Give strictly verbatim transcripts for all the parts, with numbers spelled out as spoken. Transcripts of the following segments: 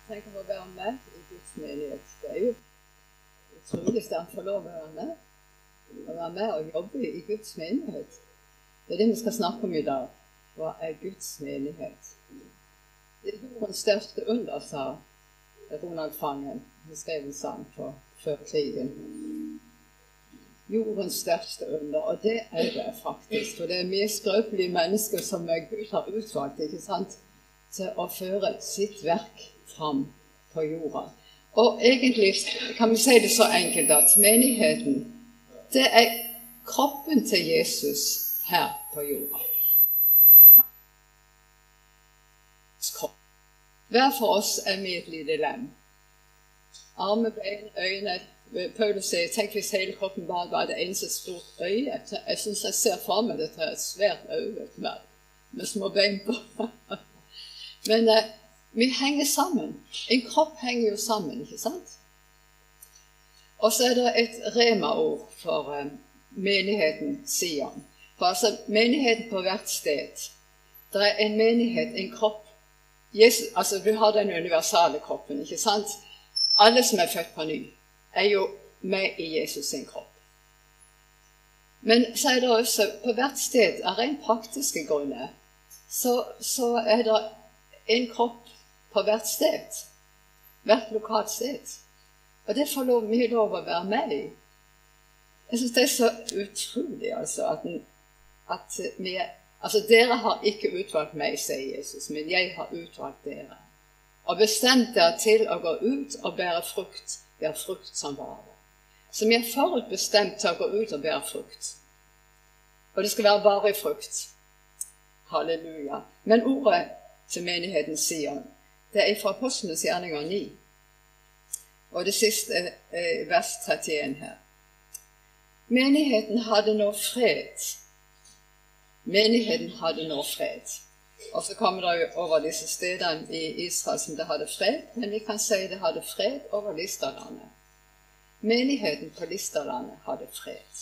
Tenk å være med i Guds menighet. Det er jo utrolig sterkt å få lov å være med. Å være med og jobbe i Guds menighet. Det er det vi skal snakke om i dag. Hva er Guds menighet? Det er jordens største under, sa Ronald Fangen. Han skrev en sang på før krigen. Jordens største under, og det er det faktisk. For det er mye skrøpelige mennesker som Gud har utvalgt, ikke sant? Til å føre sitt verk fram på jorda. Og egentlig kan vi si det så enkelt at menigheten, det er kroppen til Jesus her på jorda. Hver for oss er vi et lite lem. Arme, bein, øyne. Paulus sier, tenk hvis hele kroppen bare var det eneste stort øye. Jeg synes jeg ser for meg dette et svært øye med, med små bein på. Men eh, vi henger sammen. En kropp henger jo sammen, ikke sant? Og så er det et rema-ord for eh, menigheten Sion. For altså menigheten på hvert sted. Det er en menighet, en kropp. Jesus, altså du har den universale kroppen, ikke sant? Alle som er født på ny, er jo med i Jesus sin kropp. Men så er det også, på hvert sted, av rent praktiske grunner, så, så er det en kropp på hvert sted, hvert lokalt sted. Og det får lov, mye lov å være med i. Jeg synes det er så utrolig, altså, at, at vi, altså dere har ikke utvalgt meg, sier Jesus, men jeg har utvalgt dere. Og bestemt dere til å gå ut og bære frukt, bære frukt som varer. Så vi er forutbestemt til å gå ut og bære frukt. Og det skal være varig frukt. Halleluja. Men ordet til menigheten Sion, det er fra Apostlenes gjerninger ni. Og det siste er, er vers trettien her. Menigheten hadde nå fred. Menigheten hadde nå fred. Og så kommer det jo over disse stedene i Israel som det hadde fred, men vi kan si det hadde fred over Listerlandet. Menigheten på Listerlandet hadde fred.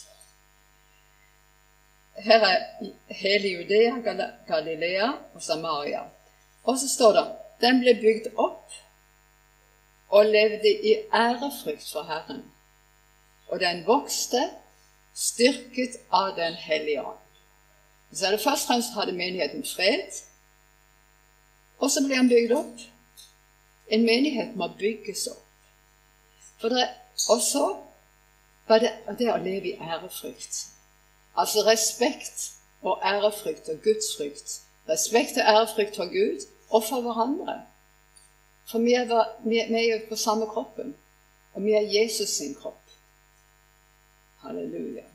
Her er hele Judea, Galilea og Samaria. Og så står det, den ble bygd opp og levde i ærefrykt for Herren. Og den vokste, styrket av den hellige ånd. Så er det først og fremst hadde menigheten fred, og så ble han bygd opp. En menighet må bygges opp. For det, og så var det, det å leve i ærefrykt. Altså respekt og ærefrykt og gudsfrykt. Respekt og ærefrykt for Gud og for hverandre. For vi er, vi er jo på samme kroppen, og vi er Jesus sin kropp. Halleluja.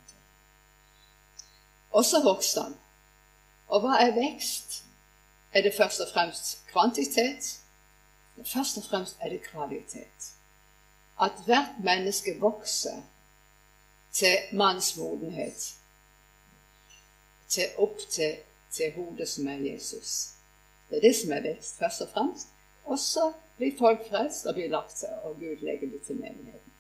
Og så vokste han. Og hva er vekst? Er det først og fremst kvantitet? Først og fremst er det kvalitet. At hvert menneske vokser til mannsmodenhet, til opp til, til hodet som er Jesus. Det er det som er vekst, først og fremst. Og så blir folk frelst og blir lagt til, og Gud legger det til menigheten.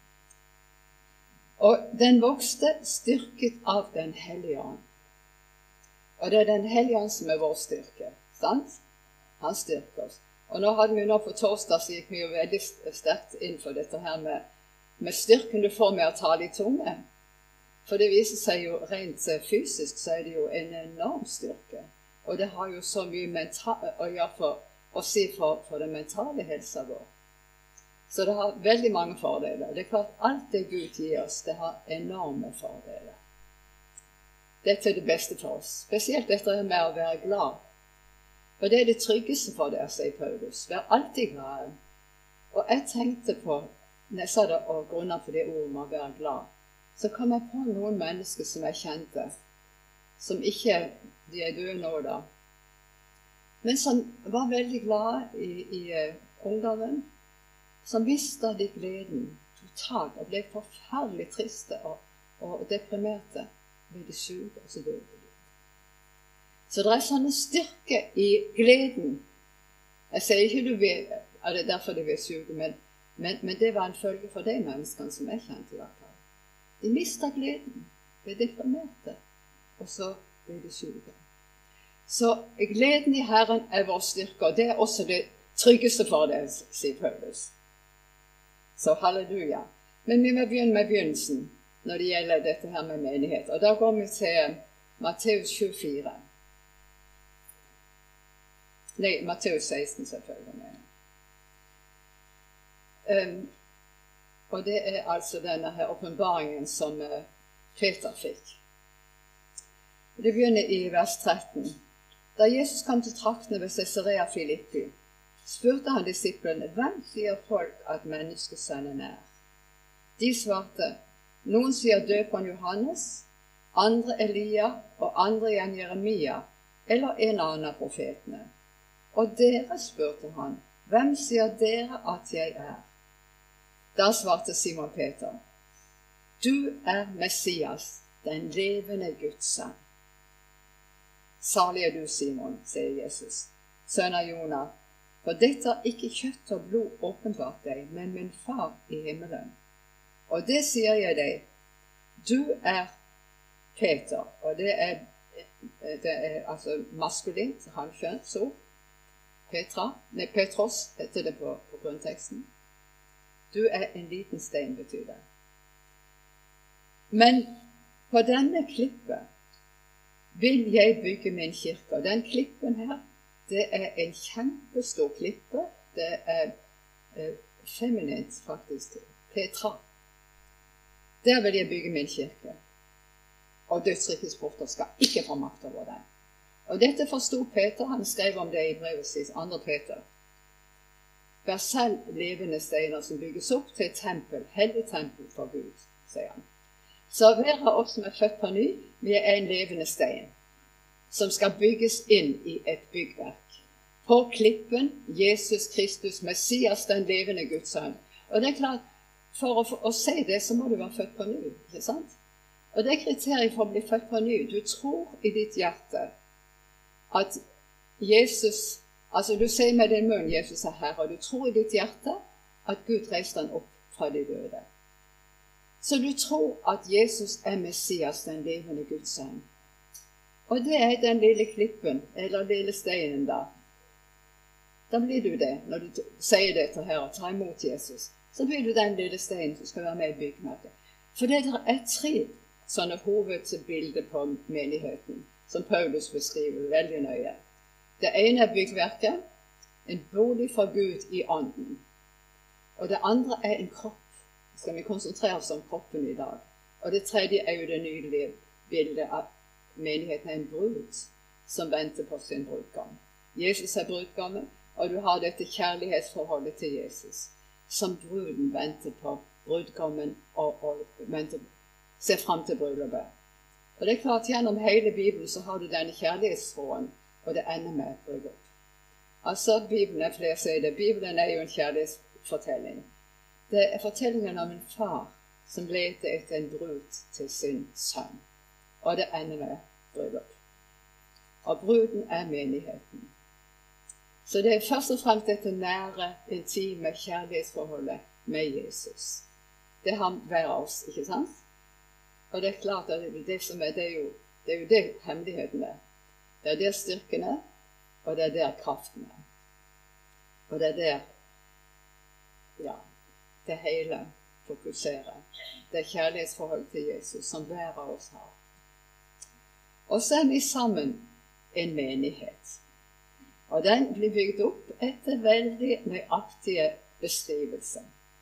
Og den vokste styrket av den hellige ånd. Og det er den hellige ånd som er vår styrke, sant? Han styrker oss. Og nå hadde vi nå på torsdag, så gikk vi jo veldig sterkt inn for dette her med, med styrken du får med å tale i tunge. For det viser seg jo rent fysisk, så er det jo en enorm styrke. Og det har jo så mye mental, å gjøre for, å si for, for den mentale helsen vår. Så det har veldig mange fordeler. Det er klart alt det Gud gir oss, det har enorme fordeler. Dette er det beste for oss. Spesielt dette med å være glad. Og det er det tryggeste for dere, sier Paulus. Vær alltid glad. Og jeg tenkte på, når jeg sa det, og grunnen for det ordet med å være glad, så kom jeg på noen mennesker som jeg kjente, som ikke, de er døde nå da, men som var veldig glad i, i uh, ungdommen, som mistet de gleden totalt, og ble forferdelig triste og, og deprimerte. Ble de syke, og så døde de. Så det er sånn en styrke i gleden. Jeg sier ikke du vet, at det er derfor de ble syke, men, men, men det var en følge for de menneskene som jeg kjente i hvert fall. De mistet gleden, ble deprimerte, og så ble de syke. Så gleden i Herren er vår styrke, og det er også det tryggeste for det, sier Paulus. Så halleluja. Men vi må begynne med begynnelsen når det gjelder dette her med menighet. Og da går vi til Matteus tjuefire. Nei, Matteus seksten selvfølgelig. Um, og det er altså denne her åpenbaringen som uh, Peter fikk. Det begynner i vers tretten. Da Jesus kom til traktene ved Caesarea Filippi, spurte han disiplene, hvem sier folk at menneskesønnen er? De svarte, noen sier døperen Johannes, andre Elia og andre igjen Jeremia, eller en annen av profetene. Og dere, spurte han, hvem sier dere at jeg er? Da svarte Simon Peter, du er Messias, den levende Guds sønn. Salig er du, Simon, sier Jesus, sønn av Jonah, for dette har ikke kjøtt og blod åpenbart deg, men min far i himmelen. Og det sier jeg deg, du er Peter, og det er, det er altså maskulint, hankjønn, så Petra, nei, Petros heter det på, på grunnteksten. Du er en liten stein, betyr det. Men på denne klippet vil jeg bygge min kirke. Og den klippen her, det er en kjempestor klippe. Det er eh, feminint, faktisk. Petra. Der vil jeg bygge min kirke. Og dødsrikets porter skal ikke få makt over den. Og dette forstod Peter. Han skrev om det i brevet sitt, andre Peter. Vær selv levende steiner som bygges opp til et tempel, hellig tempel for Gud, sier han. Så hver av oss som er født på ny, vi er en levende stein, som skal bygges inn i et byggverk. På klippen, Jesus Kristus, Messias, den levende Guds sønn. Og det er klart, for å, for å se det, så må du være født på ny, ikke sant? Og det er kriteriet for å bli født på ny. Du tror i ditt hjerte at Jesus, altså du sier med din munn Jesus er Herre, og du tror i ditt hjerte at Gud reiste han opp fra de døde. Så du tror at Jesus er Messias, den levende Guds sønn. Og det er den lille klippen, eller lille steinen da. Da blir du det, når du sier det til Herre, tar imot Jesus. Så blir du den lille steinen som skal være med i byggverket. For det er tre sånne hovedbilder på menigheten, som Paulus beskriver veldig nøye. Det ene er byggverket, en bolig for Gud i ånden. Og det andre er en kropp. Skal vi konsentrere oss om kroppen i dag. Og det tredje er jo det nydelige bildet av menigheten er en brud som venter på sin brudgom. Jesus er brudgommen, og du har dette kjærlighetsforholdet til Jesus, som bruden venter på brudgommen og, og venter, ser frem til bryllupet. Og det er klart, gjennom hele Bibelen så har du denne kjærlighetsforholden, og det ender med bryllup. Altså, Bibelen er flere sier det. Bibelen er jo en kjærlighetsfortelling. Det er fortellingen om en far som leter etter en brud til sin sønn. Og det ender med bryllup. Og bruden er menigheten. Så det er først og fremst dette nære, intime kjærlighetsforholdet med Jesus. Det har hver av oss, ikke sant? Og det er klart at det, det, som er, det, er jo, det er jo det hemmeligheten er. Det er der styrken er, og det er der kraften er. Og det er der, ja, det hele fokuserer. Det er kjærlighetsforhold til Jesus som hver av oss har. Og så er vi sammen en menighet. Og den blir bygd opp etter veldig nøyaktige beskrivelser.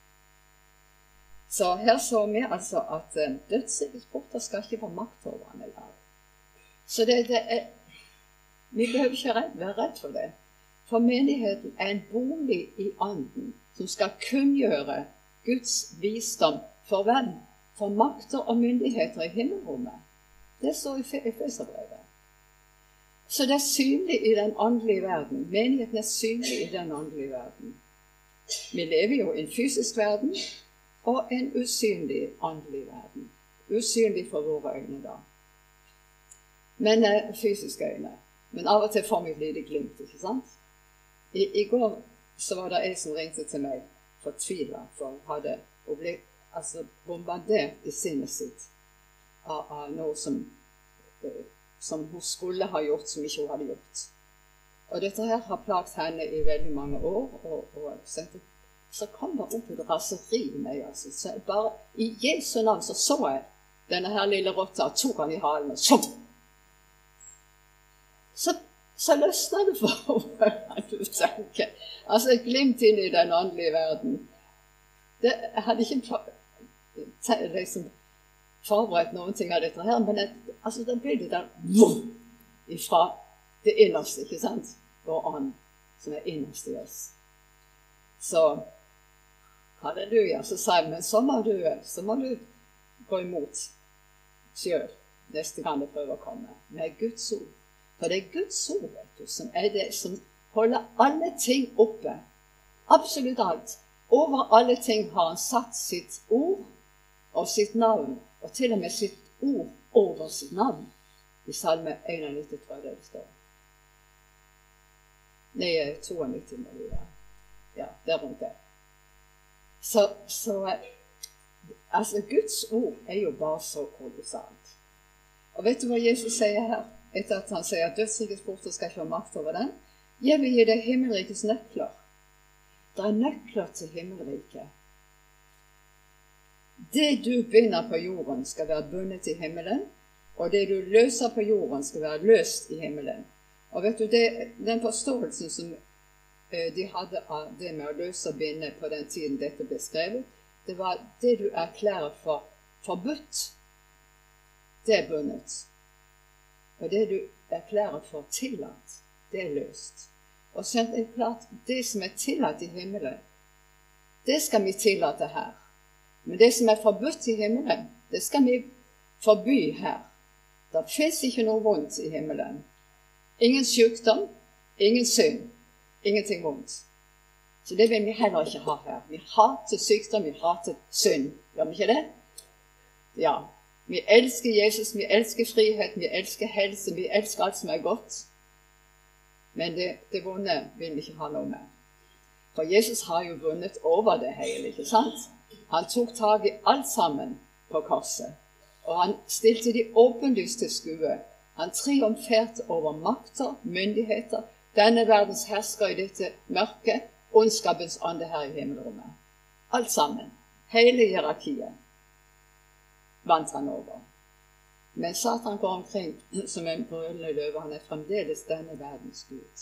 Så her så vi altså at uh, dødsrikets porter skal ikke få makt over han eller. Så det, det er, vi behøver ikke redd, være redd for det. For menigheten er en bolig i ånden som skal kunngjøre Guds visdom for hvem? For makter og myndigheter i himmelrommet. Det står i Efeserbrevet. Så det er synlig i den åndelige verden. Menigheten er synlig i den åndelige verden. Vi lever jo i en fysisk verden og en usynlig åndelig verden. Usynlig for våre øyne da. Men eh, fysiske øyne. Men av og til får vi et lite glimt, ikke sant? I, I går så var det en som ringte til meg fortvilet, for hun hadde hun ble altså bombardert i sinnet sitt av, av noe som, som hun skulle ha gjort, som ikke hun hadde gjort. Og dette her har plaget henne i veldig mange år, og, og så, så kom det opp et raseri i meg, altså. Så bare i Jesu navn så så jeg denne her lille rotta, tok han i halen, og sånn. Så, så løsner det for henne, du tenker. Altså et glimt inn i den åndelige verden. Det, jeg hadde ikke liksom forberedt noen ting av dette her, men et, altså det ble det der vum, ifra det innerste, ikke sant? Vår ånd, som er innerst i oss. Så, halleluja, så sier jeg, men så må du, så må du gå imot selv, neste gang det prøver å komme, med Guds ord. For det er Guds ord, vet du, som er det som holder alle ting oppe. Absolutt alt. Over alle ting har han satt sitt ord og sitt navn, og til og med sitt ord over sitt navn. I salme nittien, tror jeg det står. Nei, nittito må vi være. Ja, det er rundt det. Så, så altså, Guds ord er jo bare så kolossalt. Og vet du hva Jesus sier her? Etter at han sier at dødsrikets porter skal ikke ha makt over den. Jeg vil gi deg himmelrikets nøkler. Det er nøkler til himmelriket. Det du binder på jorden skal være bundet i himmelen, og det du løser på jorden skal være løst i himmelen. Og vet du, det, den forståelsen som eh, de hadde av det med å løse og binde på den tiden dette ble skrevet, det var det du erklærer for forbudt, det er bundet. Og det du erklærer for tillatt, det er løst. Og så er det klart, det som er tillatt i himmelen, det skal vi tillate her. Men det som er forbudt i himmelen, det skal vi forby her. Det finnes ikke noe vondt i himmelen. Ingen sykdom, ingen synd, ingenting vondt. Så det vil vi heller ikke ha her. Vi hater sykdom, vi hater synd. Gjør vi ikke det? Ja. Vi elsker Jesus, vi elsker friheten, vi elsker helse, vi elsker alt som er godt. Men det, det vonde vil vi ikke ha noe med. For Jesus har jo vunnet over det hele, ikke sant? Han tok tag i alt sammen på korset. Og han stilte de åpenlyst til skue. Han triumferte over makter, myndigheter, denne verdens hersker i dette mørke, ondskapens ånde her i himmelrommet. Alt sammen. Hele hierarkiet vant han over. Men Satan går omkring som en brølende løve. Han er fremdeles denne verdens Gud.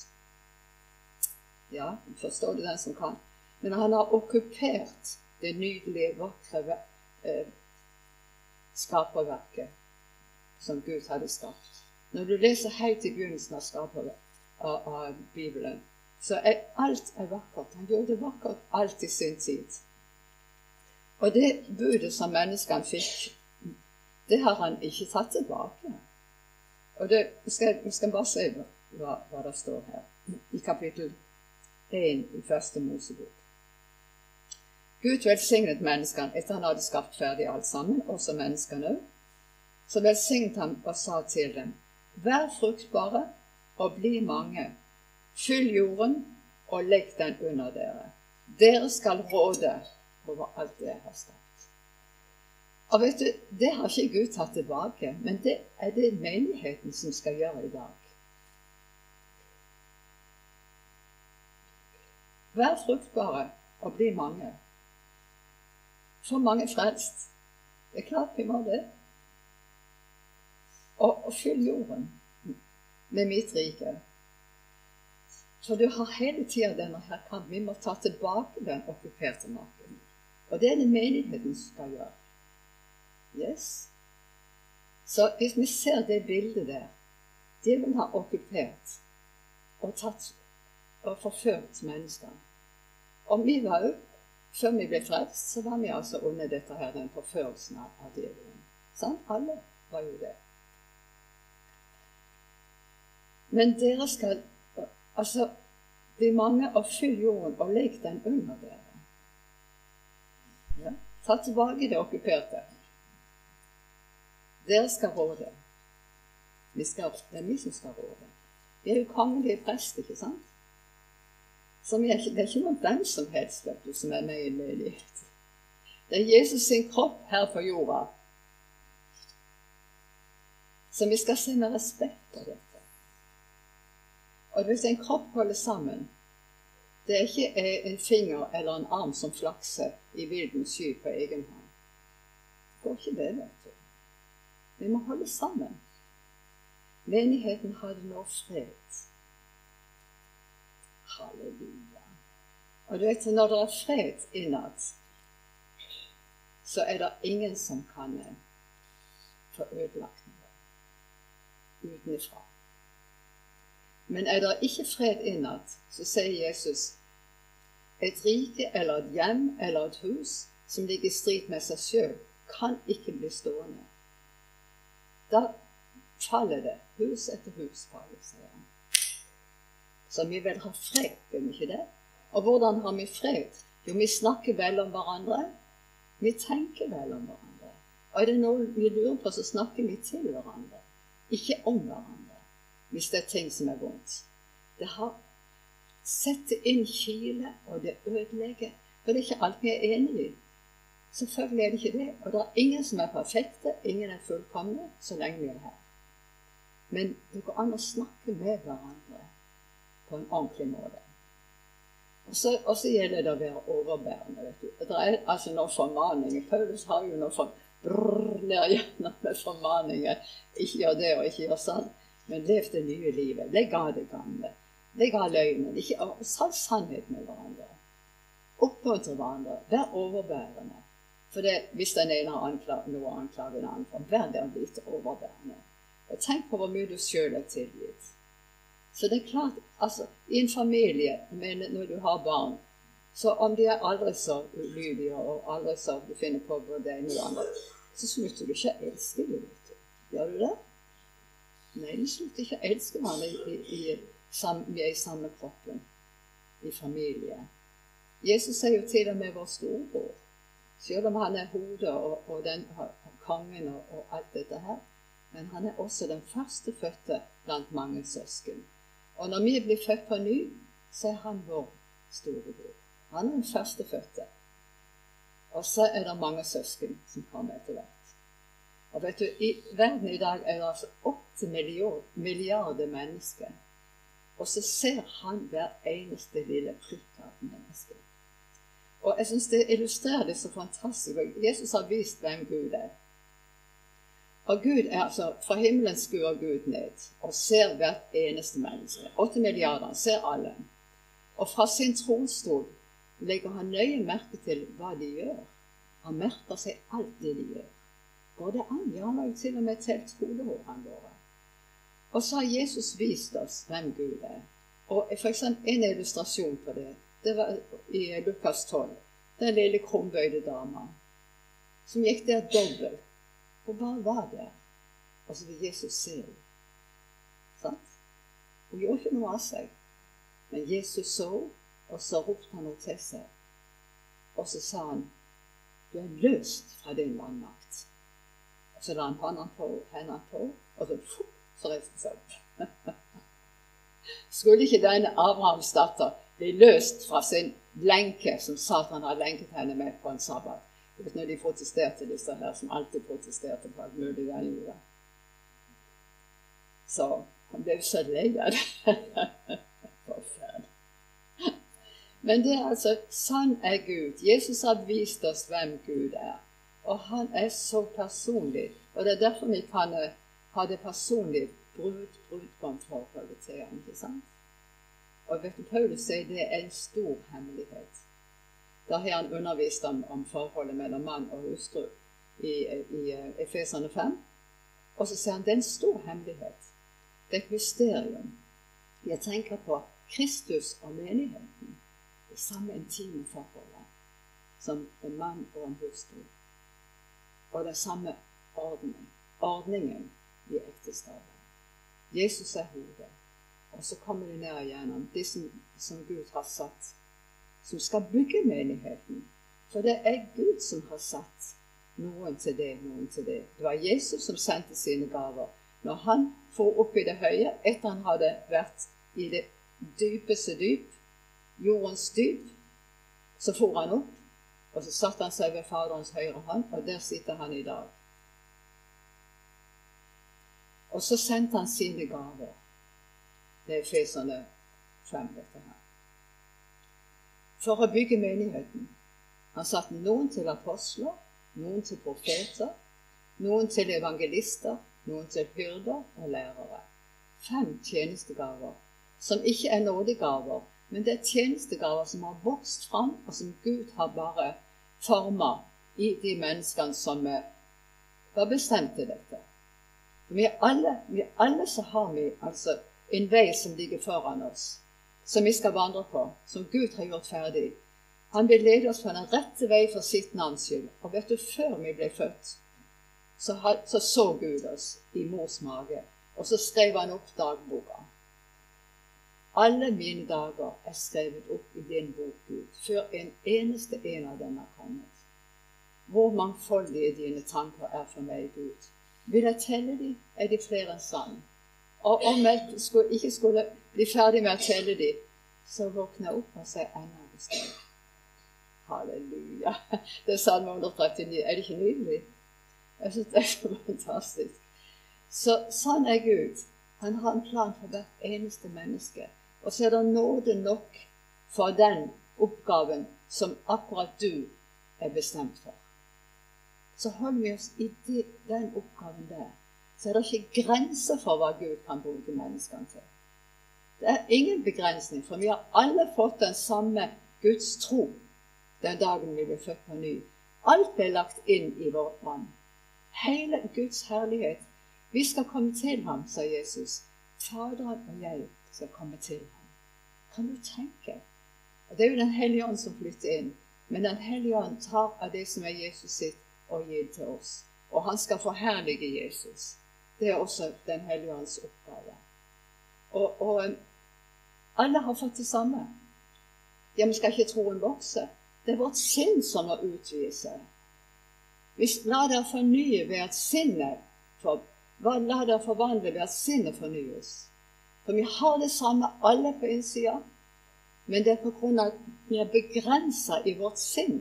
Ja, forstår du den som kan. Men han har okkupert det nydelige, vakre eh, skaperverket som Gud hadde skapt. Når du leser helt i begynnelsen av skaperverket av, av Bibelen, så er alt er vakkert. Han gjør det vakkert alt i sin tid. Og det budet som menneskene fikk, det har han ikke tatt tilbake. Og det skal, vi skal bare se hva, hva det står her. I kapittel én i første Mosebok. Gud velsignet menneskene etter han hadde skapt ferdig alt sammen, også menneskene. Så velsignet han og sa til dem, vær fruktbare og bli mange. Fyll jorden og legg den under dere. Dere skal råde over alt det jeg har skapt. Og vet du, det har ikke Gud tatt tilbake, men det er det menigheten som skal gjøre i dag. Vær fruktbare og bli mange. For mange frelst. Det er klart vi må det. Og, og fyll jorden med mitt rike. Så du har hele tiden denne her kamp. Vi må ta tilbake den okkuperte marken. Og det er det menigheten som skal gjøre. Yes. Så hvis vi ser det bildet der, djevelen har okkupert og tatt og forført mennesker. Og vi var jo, før vi ble frelst, så var vi altså under dette her, den forførelsen av djevelen. Sånn? Alle var jo det. Men dere skal, altså, bli mange og fyll jorden og legg den under dere. Ja? Ta tilbake det okkuperte. Dere skal råde. Vi skal, det er vi som skal råde. Vi er jo kongelige prest, ikke sant? Så vi er ikke, det er ikke noen hvem som helst, vet du, som er med i menighet. Det er Jesus sin kropp her på jorda. Så vi skal se med respekt på dette. Og hvis en kropp holder sammen, det er ikke en finger eller en arm som flakser i vilden sky på egen hånd. Det går ikke det, vet du. Vi må holde sammen. Menigheten hadde nå fred. Halleluja. Og du vet, når det er fred innad, så er det ingen som kan få ødelagt noe utenifra. Men er det ikke fred innad, så sier Jesus, et rike eller et hjem eller et hus som ligger i strid med seg selv, kan ikke bli stående. Da faller det, hus etter hus faller, sier han. Så vi vil ha fred, vil vi ikke det? Og hvordan har vi fred? Jo, vi snakker vel om hverandre, vi tenker vel om hverandre. Og er det noe vi lurer på, så snakker vi til hverandre, ikke om hverandre. Hvis det er ting som er vondt. Det har sett inn kile, og det ødelegger. For det er ikke alt vi er enige i. Selvfølgelig er det ikke det. Og det er ingen som er perfekte, ingen er fullkomne, så lenge vi er her. Men det går an å snakke med hverandre på en ordentlig måte. Og så, og så gjelder det å være overbærende, vet du. Det er altså noen formaninger. Paulus har jo noen for brrr, ned gjennom med formaninger. Ikke gjør det og ikke gjør sånn. Men lev det nye livet. Legg av det gamle. Legg av løgnen. Ikke sa sannhet med hverandre. Oppmuntre hverandre. Vær overbærende. For det, hvis den ene har anklag, noe å anklage den andre for, vær der litt overbærende. Og tenk på hvor mye du selv er tilgitt. Så det er klart, altså, i en familie, men når du har barn, så om de er aldri så ulydige og aldri så du finner på både det ene og det andre, så slutter du ikke å elske dem, vet du. Gjør du det? Nei, du slutter ikke å elske hverandre i, i, i, vi er i samme kroppen, i familie. Jesus er jo til og med vår storebror, selv om han er hodet og, og den kongen og, og alt dette her, men han er også den første fødte blant mange søsken. Og når vi blir født på ny, så er han vår storebror. Han er den første fødte. Og så er det mange søsken som kommer etter hvert. Og vet du, i verden i dag er det altså åtte milliarder mennesker. Og så ser han hver eneste lille prikk av mennesker. Og jeg synes det illustrerer det så fantastisk. Jesus har vist hvem Gud er. Og Gud er altså, fra himmelen skuer Gud ned og ser hvert eneste menneske. Åtte milliarder, han ser alle. Og fra sin tronstol legger han nøye merke til hva de gjør. Han merker seg alt det de gjør. Går det an? Ja, han har jo til og med telt hodehårene våre. Og så har Jesus vist oss hvem Gud er. Og for eksempel en illustrasjon på det, det var i Lukas tolv. Den lille krumbøyde dama, som gikk der dobbelt. Og hva var det? Og så vil Jesus se henne. Sant? Hun gjorde ikke noe av seg. Men Jesus så, og så ropte han henne til seg. Og så sa han, du er løst fra din vannmakt. Og så la han hendene på, hendene på, og så, så reiste han seg. Skulle ikke denne Abrahams datter bli løst fra sin lenke, som Satan har lenket henne med på en sabbat? Når de protesterte, disse her, som alltid protesterte på alt mulig den jorda. Så han ble så lei av det. Forferdelig. Men det er altså, sann er Gud. Jesus har vist oss hvem Gud er. Og han er så personlig. Og det er derfor vi kan ha det personlige brud, brudgomforholdet til ham, ikke sant? Og vet du, Paulus sier det er en stor hemmelighet. Da har han undervist om, om forholdet mellom mann og hustru i, i Efeserne fem. Og så sier han, det er en stor hemmelighet. Det er et mysterium. Jeg tenker på Kristus og menigheten. Det samme intime forholdet som en mann og en hustru. Og det samme ordning. Ordningen i ekteskapet. Jesus er hodet. Og så kommer det ned igjennom de som, som Gud har satt, som skal bygge menigheten. For det er Gud som har satt noen til det, noen til det. Det var Jesus som sendte sine gaver. Når han får opp i det høye, etter han hadde vært i det dypeste dyp, jordens dyp, så får han opp, og så satt han seg ved Faderens høyre hånd, og der sitter han i dag. Og så sendte han sine gaver. Det er Efeserne fem, dette her. For å bygge menigheten. Han satte noen til apostler, noen til profeter, noen til evangelister, noen til hyrder og lærere. Fem tjenestegaver, som ikke er nådegaver, men det er tjenestegaver som har vokst fram, og som Gud har bare formet i de menneskene som var bestemt til dette. For vi er alle, vi er alle så har vi altså en vei som ligger foran oss, som vi skal vandre på, som Gud har gjort ferdig. Han vil lede oss på den rette vei for sitt navns skyld. Og vet du, før vi ble født, så så, så Gud oss i mors mage, og så skrev han opp dagboka. Alle mine dager er skrevet opp i din bok, Gud, før en eneste en av dem er kommet. Hvor mangfoldige dine tanker er for meg, Gud. Vil jeg telle de, er de flere enn sand. Og om jeg skulle, ikke skulle bli ferdig med å telle de, så våkner jeg opp og sier enda bestemt. Halleluja. Det er Salme one thirty-nine. Er det ikke nydelig? Jeg synes det er så fantastisk. Så sånn er Gud. Han har en plan for hvert eneste menneske. Og så er det nåde nok for den oppgaven som akkurat du er bestemt for. Så holder vi oss i de, den oppgaven der. Så er det ikke grenser for hva Gud kan bruke menneskene til. Det er ingen begrensning, for vi har alle fått den samme Guds tro den dagen vi ble født på ny. Alt ble lagt inn i vårt vann. Hele Guds herlighet. Vi skal komme til ham, sa Jesus. Faderen og jeg skal komme til ham. Kan du tenke? Og det er jo den Hellige Ånd som flytter inn. Men den Hellige Ånd tar av det som er Jesus sitt og gir til oss. Og han skal forherlige Jesus. Det er også den Hellige Ånds oppgave. Og, og alle har fått det samme. Ja, men skal ikke troen vokse? Det er vårt sinn som må utvide seg. Vi lar det fornye ved at sinnet, for, la det forvandle ved at sinnet fornyes. For vi har det samme alle på innsida, men det er på grunn av at vi er begrenset i vårt sinn.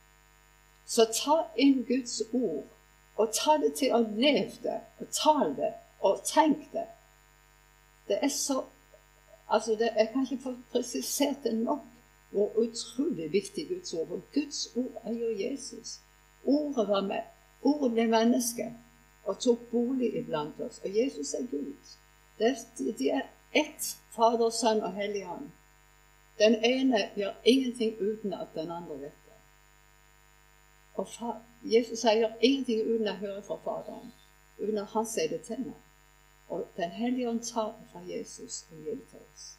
Så ta inn Guds ord, og ta det til å leve det, og tale det, og tenk det. Det er så, altså det, jeg kan ikke få presisert det nok, hvor utrolig viktig Guds ord. For Guds ord er jo Jesus. Ordet var med. Ordet ble menneske og tok bolig iblant oss. Og Jesus er Gud. Det er, de er ett, Fader, Sønn og Hellig Ånd. Den ene gjør ingenting uten at den andre vet det. Og far, Jesus sier gjør ingenting uten å høre fra Faderen. Uten at han sier det til meg. Og den Hellige Ånd tar det fra Jesus og gir det til oss.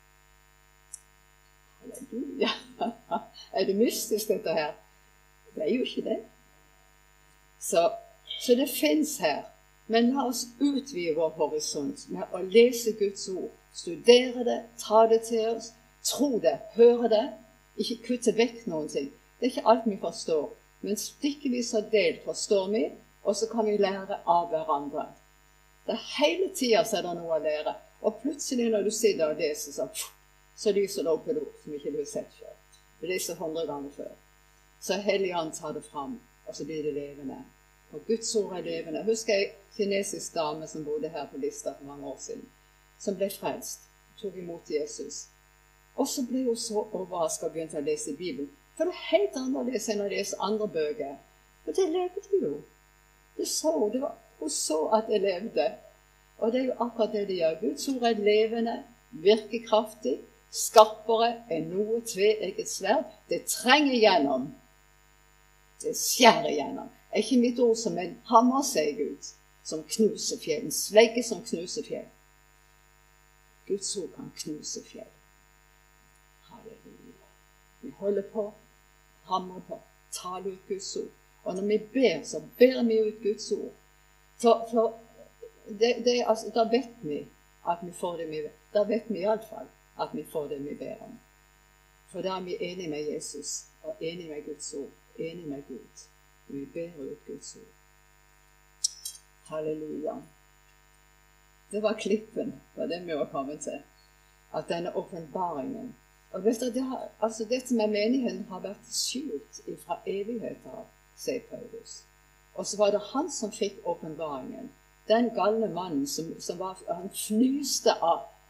Halleluja. Er det mystisk dette her? Det er jo ikke det. Så, så det finnes her. Men la oss utvide vår horisont med å lese Guds ord. Studere det, ta det til oss, tro det, høre det. Ikke kutte vekk noen ting. Det er ikke alt vi forstår. Men stykkevis og delt forstår vi, og så kan vi lære av hverandre. Det er hele tiden så er det noe å lære. Og plutselig når du sitter og leser så så lyser det opp et ord som ikke du har sett før. Det lyser hundre ganger før. Så Hellig Ånd tar det fram, og så blir det levende. Og Guds ord er levende. Jeg husker en kinesisk dame som bodde her på Lista for mange år siden, som ble frelst, tok imot Jesus. Og så ble hun så overrasket og begynte å lese Bibelen. For det er helt annerledes enn å lese andre bøker. Og det levde jo. Det så, det var, hun så at det levde. Og det er jo akkurat det det gjør. Guds ord er levende, virkekraftig, skarpere enn noe tveegget sverd. Det trenger gjennom. Det skjærer gjennom. Er ikke mitt ord som en hammer, sier Gud, som knuser fjell. En slegge som knuser fjell. Guds ord kan knuse fjell. Halleluja. Vi holder på, hammer på, taler ut Guds ord. Og når vi ber, så ber vi ut Guds ord. For, for det, det, altså, da vet vi at vi får det vi vet. Da vet vi i alle fall at vi får det vi ber om. For da er vi enige med Jesus, og enige med Guds ord, enige med Gud. Vi ber ut Guds ord. Halleluja. Det var klippen, var det vi var kommet til. At denne åpenbaringen. Og vet du, det har, altså dette med menigheten har vært skjult fra evigheter, sier Paulus. Og så var det han som fikk åpenbaringen. Den galne mannen som, som var, han fnyste av,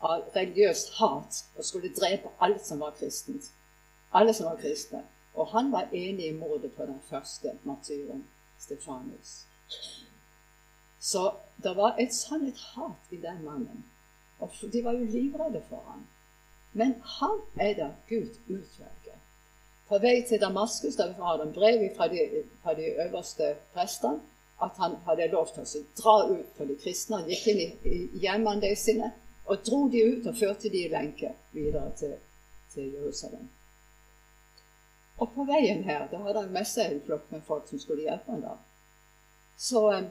av religiøst hat og skulle drepe alt som var kristent. Alle som var kristne. Og han var enig i mordet på den første martyren, Stefanus. Så det var et sånn et hat i den mannen. Og de var jo livredde for han. Men han er det Gud utvelger. På vei til Damaskus, der vi har en brev fra de, fra de øverste prestene, at han hadde lov til å dra ut på de kristne. Han gikk inn i, i hjemmene de sine, og dro de ut og førte de i lenke videre til, til Jerusalem. Og på veien her, da hadde han med seg en flokk med folk som skulle hjelpe han da. Så um,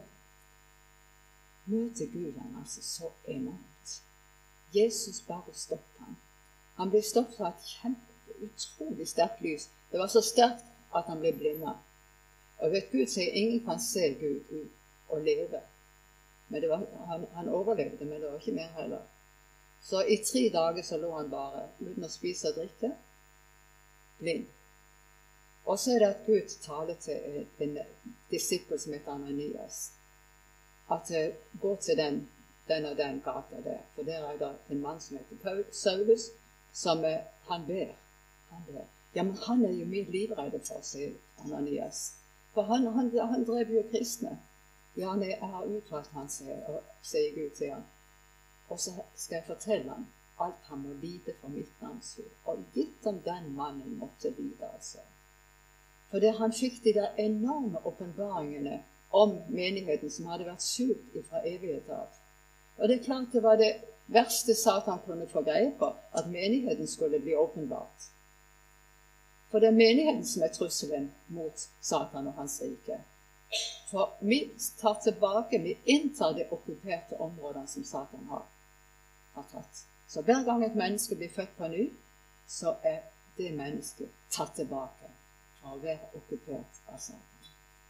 møter Gud han altså så enormt. Jesus bare stoppet han. Han ble stoppet av et kjempe, utrolig sterkt lys. Det var så sterkt at han ble blindet. Og vet Gud sier, ingen kan se Gud ut og leve. Men det var, han, han overlevde, men det var ikke mer heller. Så i tre dager så lå han bare, uten å spise og drikke, blind. Og så er det at Gud taler til en disippel som heter Ananias, at uh, gå til den, den og den gata der, for der er det en mann som heter Saulus, som uh, han ber. Han ber. Ja, men han er jo mye livredde for, sier Ananias. For han, han, han drev jo kristne. Ja, nei, jeg har utvalgt han, sier, og, sier Gud til han. Og så skal jeg fortelle han alt han må lide for mitt navns skyld. Og gitt om den mannen måtte lide, altså. For det han fikk de der enorme åpenbaringene om menigheten som hadde vært skjult fra evighet av. Og det er klart det var det verste Satan kunne få greie på, at menigheten skulle bli åpenbart. For det er menigheten som er trusselen mot Satan og hans rike. For vi tar tilbake, vi inntar de okkuperte områdene som Satan har, har tatt. Så hver gang et menneske blir født på ny, så er det mennesket tatt tilbake fra å være okkupert av Satan.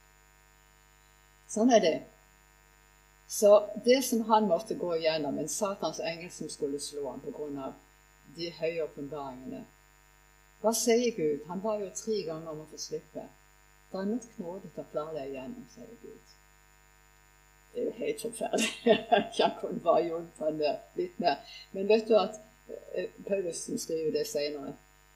Sånn er det. Så det som han måtte gå igjennom, en Satans engel som skulle slå ham på grunn av de høye åpenbaringene. Hva sier Gud? Han var jo tre ganger om å få slippe. Det er nok nåde til å klare deg igjennom, sier Gud. Det er jo helt forferdelig. Jeg kunne bare hjulpet han der litt mer. Men vet du at eh, Paulus skriver det senere,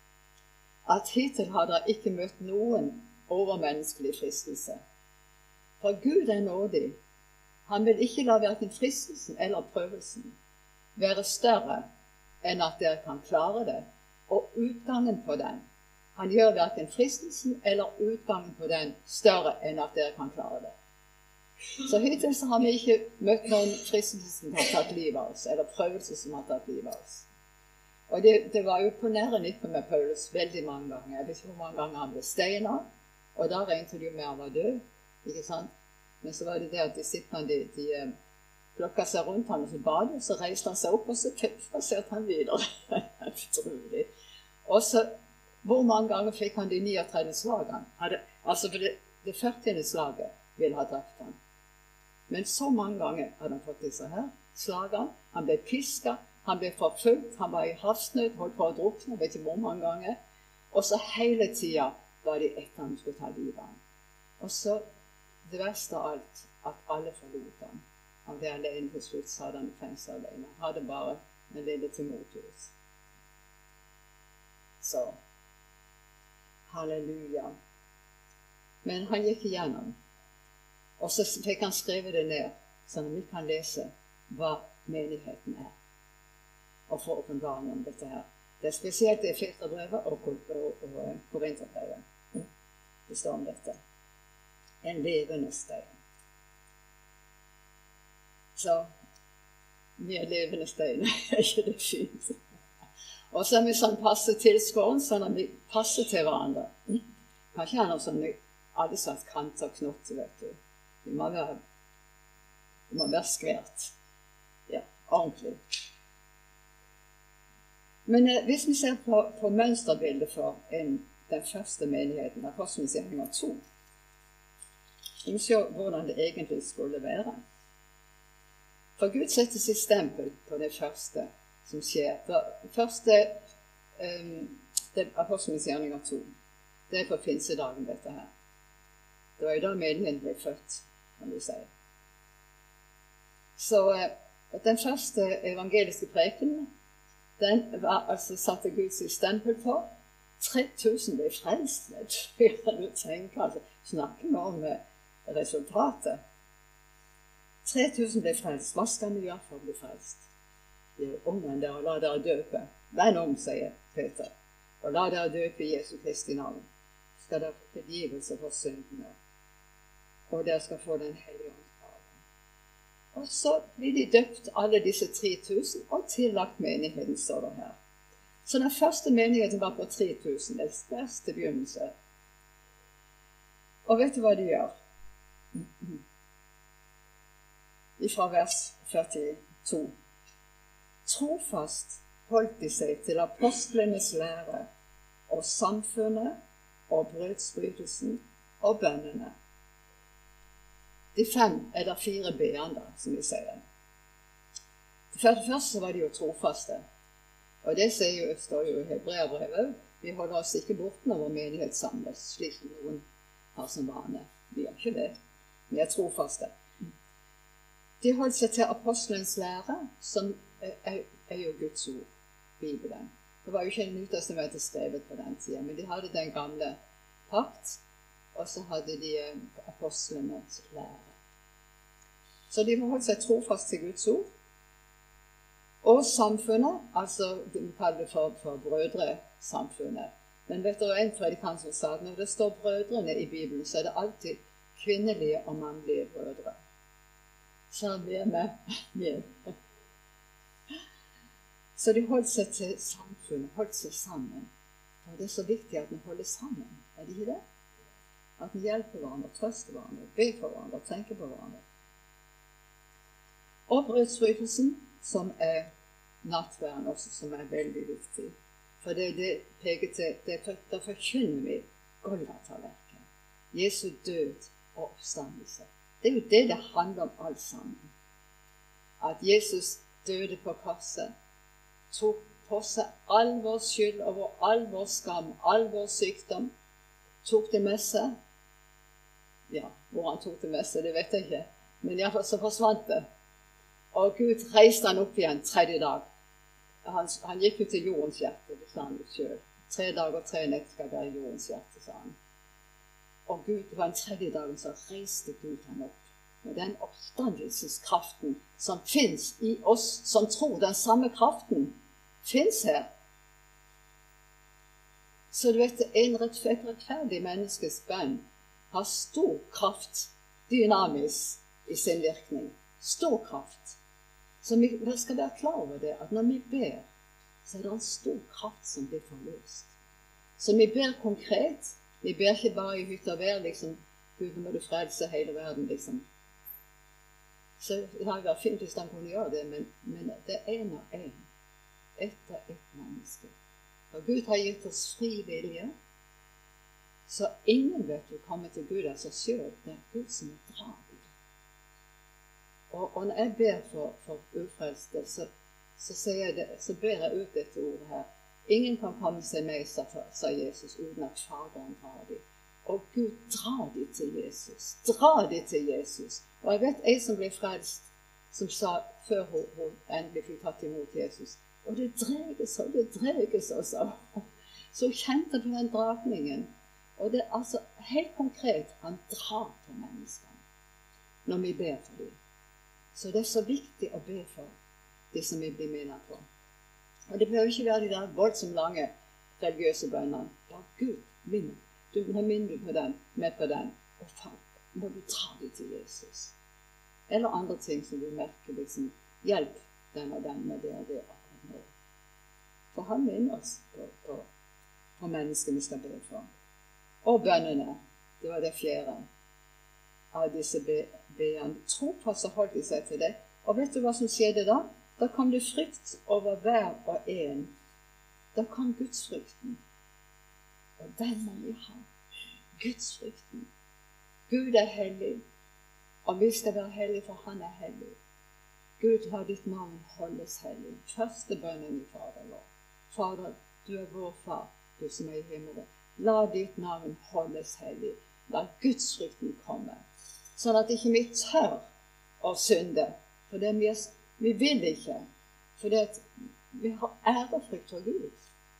at hittil har dere ikke møtt noen overmenneskelig fristelse. For Gud er nådig. Han vil ikke la hverken fristelsen eller prøvelsen være større enn at dere kan klare det, og utgangen på den. Han gjør hverken fristelsen eller utgangen på den større enn at dere kan klare det. Så hittil så har vi ikke møtt noen fristelse som har tatt livet av oss, eller prøvelse som har tatt livet av oss. Og det, det var jo på nære nippe med Paulus veldig mange ganger. Jeg vet ikke hvor mange ganger han ble steinet, og da regnet det jo med han var død, ikke sant? Men så var det det at disiplene, de, de plukket seg rundt han, og så badet, og så reiste han seg opp, og så spaserte han videre. Utrolig. Og så, hvor mange ganger fikk han de niogtredve slagene? Hadde, altså for det, det førtiende slaget ville ha drept han. Men så mange ganger hadde han fått disse her slagene. Han ble pisket, han ble forfulgt, han var i havsnød, holdt på å drukne, vet ikke hvor mange ganger. Og så hele tiden var de etter han skulle ta livet av han. Og så det verste av alt, at alle forlot han. Han ble alene til slutt, sa han i fengsel alene. Han hadde bare en lille Timotheus. Så, halleluja. Men han gikk igjennom. Og så fikk han skrevet det ned, sånn at vi kan lese hva menigheten er. Og få åpenbaring om dette her. Det er spesielt det Efeserbrevet og, og, og, og Korinterbrevet. Det står om dette. En levende stein. Så, vi er levende stein, er ikke det fint? Og så er vi sånn passe tilskåren, sånn at vi passer til hverandre. Kan ikke ha noe sånn alle slags kant og knott, vet du. Det må være, det må være skvært. Ja, ordentlig. Men eh, hvis vi ser på, på mønsterbildet for en, den første menigheten, Apostelgjerninger to, vi må se hvordan det egentlig skulle være. For Gud setter sitt stempel på det første som skjer. For første, um, det er Apostelgjerninger to, det er på pinsedagen dette her. Det var jo da menigheten ble født, kan vi si. Så uh, den første evangeliske preken den var altså satte Guds stempel på. tre tusen ble frelst, vet du. Du tenker, altså, snakker vi om resultatet. tre tusen ble frelst. Hva skal vi gjøre for å bli frelst? Det er omvendt dere, la dere døpe. Venn om, sier Peter. Og la dere døpe i Jesu Kristi navn. Skal dere få tilgivelse for syndene. Og dere skal få den hellige ånd. Og så blir de døpt, alle disse tre tusen, og tillagt menigheten, står det her. Så den første menigheten var på tre tusen, det største begynnelse. Og vet du hva de gjør? Fra vers førtito. Trofast holdt de seg til apostlenes lære, og samfunnet, og brødsbrytelsen, og bønnene. De fem er det fire b-ene, som vi sier. For det første var de jo trofaste. Og det jo, står jo i Hebreerbrevet. Vi holder oss ikke bort når vår menighet samles, slik noen har som vane. Vi er ikke det. Vi er trofaste. De holdt seg til apostelens lære, som er, er jo Guds ord, Bibelen. Det var jo ikke en Nytestamentet skrevet på den tiden, men de hadde den gamle pakt, og så hadde de apostlenes lære. Så de holdt seg trofast til Guds ord. Og samfunnet, altså de kaller det for, for brødresamfunnet. Men vet du, en predikant som sa at når det står brødrene i Bibelen, så er det alltid kvinnelige og mannlige brødre. Så vi er med. med. Så de holdt seg til samfunnet, holdt seg sammen. Og det er så viktig at vi holder sammen. Er det ikke det? At vi hjelper hverandre, trøster hverandre, ber for hverandre, tenker på hverandre. Og brødsbrytelsen, som er nattverden også, som er veldig viktig. For det, det peker til, det, der forkynner vi Golgata-verket. Jesu død og oppstandelse. Det er jo det det handler om alt sammen. At Jesus døde på korset, tok på seg all vår skyld over all vår skam, all vår sykdom, tok det med seg. Ja, hvor han tok det med seg, det vet jeg ikke. Men i hvert fall så forsvant det. Og Gud reiste han opp igjen tredje dag. Han, han gikk ut til jordens hjerte, det sa han selv. Tre dager og tre netter skal være jordens hjerte, sa han. Og Gud, det var en tredje dagen, så reiste Gud han opp. Med den oppstandelseskraften som finnes i oss, som tror den samme kraften finnes her. Så du vet, en rett, et rettferdig menneskes bønn har stor kraft, dynamisk i sin virkning. Stor kraft. Så vi skal være klar over det, at når vi ber, så er det en stor kraft som blir forløst. Så vi ber konkret. Vi ber ikke bare i hytt og vær, liksom, Gud, nå må du frelse hele verden, liksom. Så det hadde vært fint hvis han kunne gjøre det, men, men det er en og en, etter et menneske. For Gud har gitt oss fri vilje, så ingen vet du kommer til Gud av seg selv. Det er Gud som er draget. Og, og når jeg ber for, for ufrelste, så, så, jeg det, så ber jeg ut dette ordet her. Ingen kan komme til meg, sa Jesus, uten at Faderen drar dem. Og Gud drar dem til Jesus. Drar dem til Jesus. Og jeg vet en som ble frelst, som sa før hun, hun endelig fikk tatt imot Jesus. Og det dreges og det dreges også. Så kjente på den dragningen. Og det er altså helt konkret, han drar på menneskene når vi ber for dem. Så det er så viktig å be for det som vi blir minnet på. Og det bør ikke være de der voldsomt lange religiøse bønnene. Ja, Gud, minn. Du må minne på den, med på den. Og faen, må du ta det til Jesus. Eller andre ting som du merker, liksom, hjelp den og den med det og det. For han minner oss på, på, på menneskene vi skal be for. Og bønnene, det var det fjerde av disse beene. Trofast så holdt de seg til det. Og vet du hva som skjedde da? Da kom det frykt over hver og en. Da kom Gudsfrykten. Og den må vi ha. Gudsfrykten. Gud er hellig, og vi skal være hellige, for han er hellig. Gud, la ditt navn holdes hellig. Første bønnen i Fader vår. Fader, du er vår far, du som er i himmelen. La ditt navn holdes hellig. La Gudsfrykten komme. Sånn at ikke vi tør å synde. For det vi, vi vil ikke. For det, vi har ærefrykt for Gud.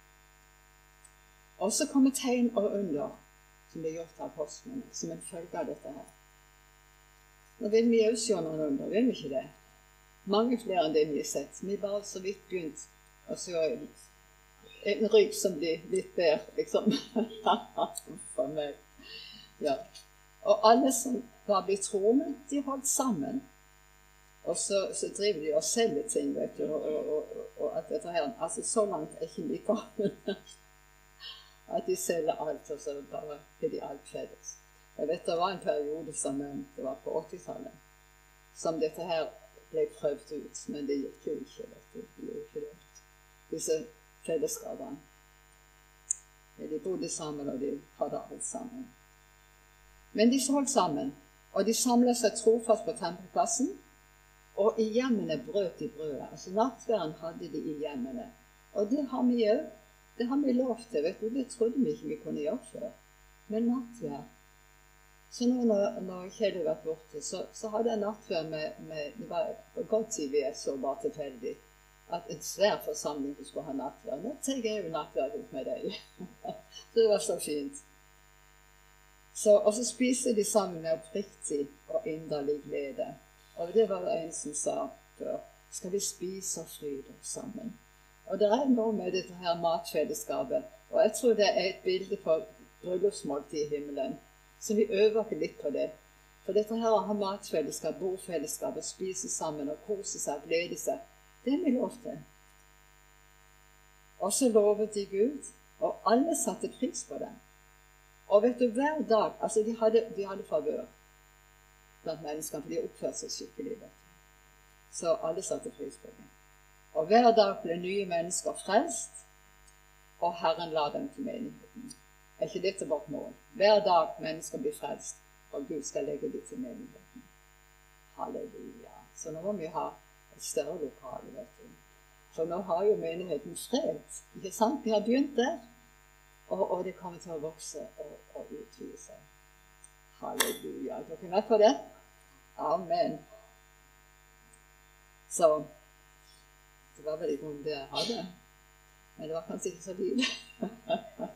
Og så kommer tegn og under, som blir gjort av apostlene, som en følge av dette her. Nå vil vi også gjøre noen under, vil vi ikke det? Mange flere enn det vi har sett. Vi bare så vidt begynt å se en, en rygg som blir litt bedre, liksom. For meg. Ja. Og alle som var blitt troende, de holdt sammen. Og så, så driver de og selger ting, vet du, og, og, og, og at dette her, altså så langt er ikke vi kommet. At de selger alt, og så bare er de alt felles. Jeg vet, det var en periode som, det var på åttitallet, som dette her ble prøvd ut, men det gikk jo ikke, vet du, det gikk ikke det. Disse fellesskapene. De bodde sammen, og de hadde alt sammen. Men de holdt sammen, og de samlet seg trofast på tempelplassen, og i hjemmene brøt de brødet. Altså nattværen hadde de i hjemmene. Og det har vi jo, det har vi lov til, vet du, det trodde vi ikke vi kunne gjøre før. Men nattvær. Så nå når, når Kjell har vært borte, så, så hadde jeg nattvær med, med, det var på godt tid vi så bare tilfeldig, at en svær forsamling skulle ha nattvær. Nå tenker jeg jo nattvær ut med deg. Så det var så fint. Så, og så spiste de sammen med oppriktig og inderlig glede. Og det var det en som sa før, skal vi spise og fryde sammen. Og det er noe med dette her matfellesskapet, og jeg tror det er et bilde på bryllupsmåltid i himmelen, så vi øver ikke litt på det. For dette her å ha matfellesskap, bordfellesskap, og spise sammen, og kose seg, glede seg, det er vi lov til. Og så lovet de Gud, og alle satte pris på det. Og vet du, hver dag, altså de hadde, de hadde favør blant menneskene, for de oppførte seg skikkelig. Så alle satte pris på det. Og hver dag ble nye mennesker frelst, og Herren la dem til menigheten. Er ikke dette vårt mål? Hver dag mennesker blir frelst, og Gud skal legge dem til menigheten. Halleluja. Så nå må vi ha et større lokale, vet du. For nå har jo menigheten fred, ikke sant? Vi har begynt der, og, og det kommer til å vokse og, og utvide seg. Halleluja. Er dere med på det? Amen. Så, det var vel i grunnen det jeg hadde. Men det var kanskje ikke så lyd.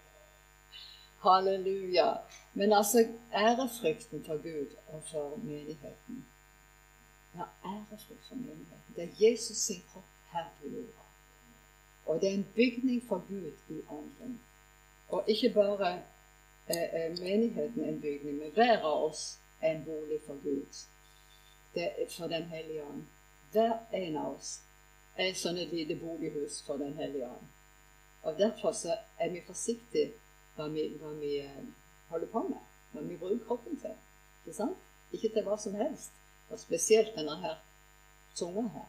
Halleluja. Men altså, ærefrykten for Gud og for menigheten. Ja, ærefrykt for menigheten. Det er Jesus sin kropp her på jorda. Og det er en bygning for Gud i ånden. Og ikke bare eh, menigheten en bygning, men hver av oss er en bolig for Gud. Det er for den hellige ånd. Hver en av oss er sånn et lite bolighus for den hellige ånd. Og derfor så er vi forsiktige hva vi, hva vi eh, holder på med, hva vi bruker kroppen til. Ikke sant? Ikke til hva som helst. Og spesielt denne her tunga her.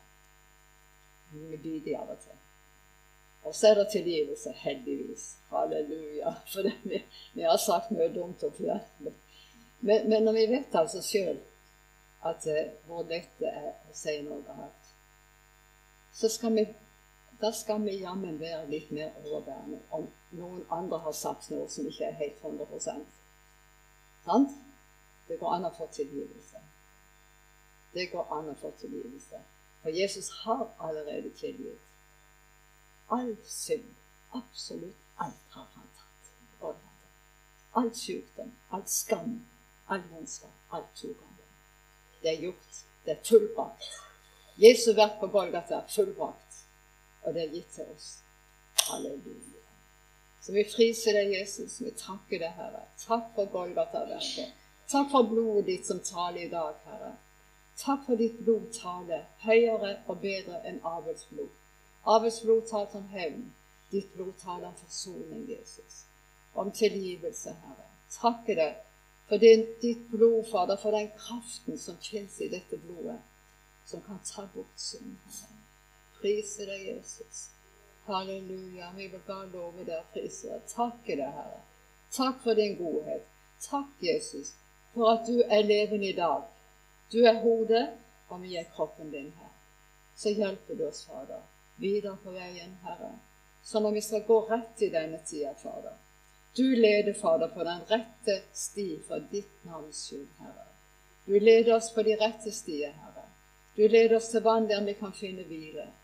Vi biter av og til. Og så er det tilgivelse, heldigvis. Halleluja. For det, vi, vi har sagt mye dumt og flere. Men, men når vi vet altså selv at uh, hvor lett det er å si noe galt, så skal vi, da skal vi jammen være litt mer overbærende om noen andre har sagt noe som ikke er helt hundre prosent. Sant? Det går an å få tilgivelse. Det går an å få tilgivelse. For Jesus har allerede tilgitt. All synd, absolutt alt har han tatt. Alt sykdom, alt skam, all vondskap, alt tok han det. Det er gjort, det er fullbrakt. Jesu verk på Golgata er fullbrakt, og det er gitt til oss. Halleluja. Så vi friser deg, Jesus, vi takker deg, Herre. Takk for Golgata-verket. Takk for blodet ditt som taler i dag, Herre. Takk for ditt blod taler, høyere og bedre enn Abels blod. Abels blod taler om hevn, ditt blod taler om forsoning, Jesus. Om tilgivelse, Herre. Takker deg for din, ditt blod, Fader, for den kraften som finnes i dette blodet, som kan ta bort synd, Herre. Priser deg, Jesus. Halleluja, vi vil bare love deg og prise deg. Takker deg, Herre. Takk for din godhet. Takk, Jesus, for at du er levende i dag. Du er hodet, og vi er kroppen din, Herre. Så hjelper du oss, Fader, videre på veien, Herre, sånn at vi skal gå rett i denne tida, Fader. Du leder, Fader, på den rette sti for ditt navns skyld, Herre. Du leder oss på de rette stier, Herre. Du leder oss til vann der vi kan finne hvile.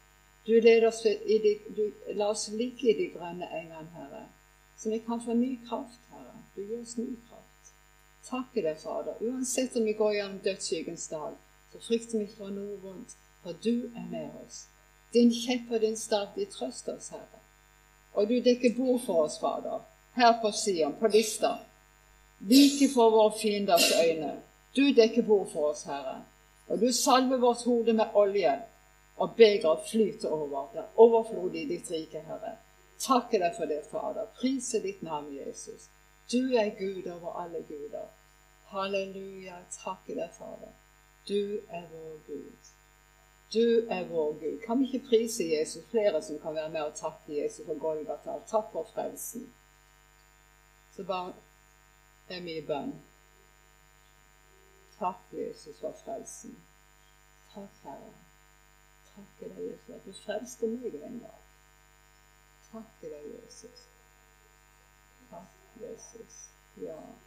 Du leder oss i de, du, la oss ligge i de grønne engene, Herre, så vi kan få ny kraft, Herre. Du gir oss ny kraft. Takke deg, Fader. Uansett om vi går gjennom dødsskyggens dal, så frykter vi for noe vondt, for du er med oss. Din kjepp og din stav, de trøster oss, Herre. Og du dekker bord for oss, Fader, her på Sion, på lista, like for våre fienders øyne. Du dekker bord for oss, Herre, og du salver vårt hode med olje, og begeret flyter over. Det er overflod i ditt rike, Herre. Takke deg for det, Fader. Prise ditt navn, Jesus. Du er Gud over alle guder. Halleluja, takke deg, Fader. Du er vår Gud. Du er vår Gud. Kan vi ikke prise Jesus? Flere som kan være med og takke Jesus for Golgata. Takk for frelsen. Så bare er vi i bønn. Takk, Jesus, for frelsen. Takk, Herre. Takke deg, Jesus, at du frelste meg en dag. Takke deg, Jesus. Takk, Jesus. Ja.